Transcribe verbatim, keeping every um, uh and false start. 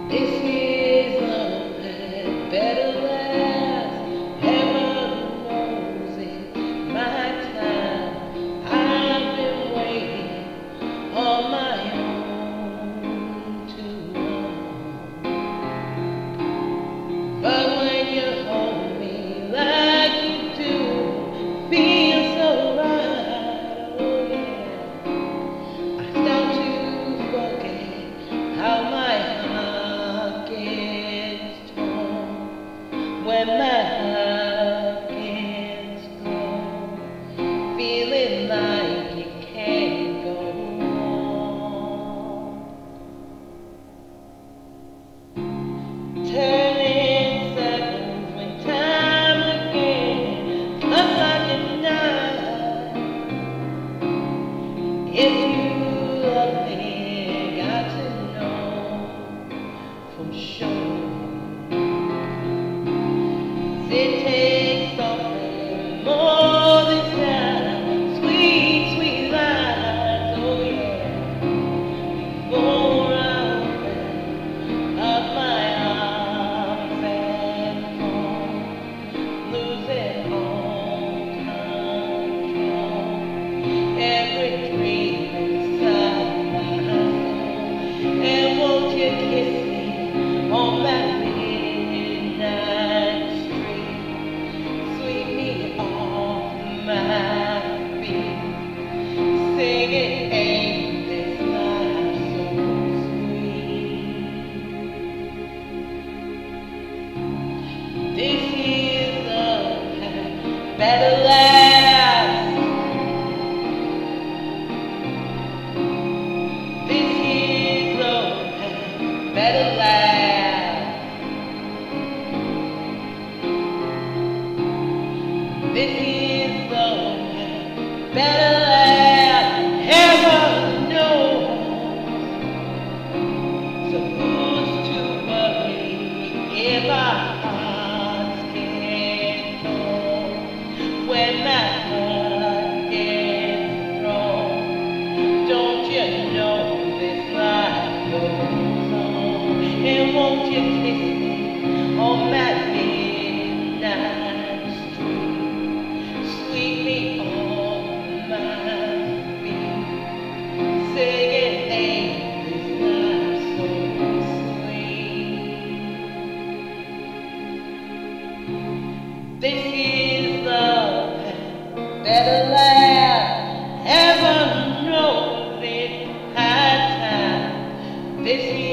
This is love had better last. Heaven knows it's my time. I've been waiting on my own too long. But when you hold me like you do, feels so right. Oh yeah, I start to forget how my heart gets torn when my heart gets torn, feeling like it can't go on. Turning circles when time again comes like a knife. If you love me, got to know for sure. It takes something more this time, sweet, sweet lies, oh yeah, before I open up my arms and fall, losing all control, every dream inside my soul. And won't you kiss me on that midnight street, sweep me off my feet, singing, ain't this life so sweet? This is love had better last. This is love had better last. This is love had better last. Heaven knows. So who's to worry if our hearts get torn when my heart gets wrong? Don't you know this life goes on? And won't you kiss me on that midnight street, sweep me on my feet, singing, ain't this life so sweet? This is love had better last. Heaven knows it had time. This is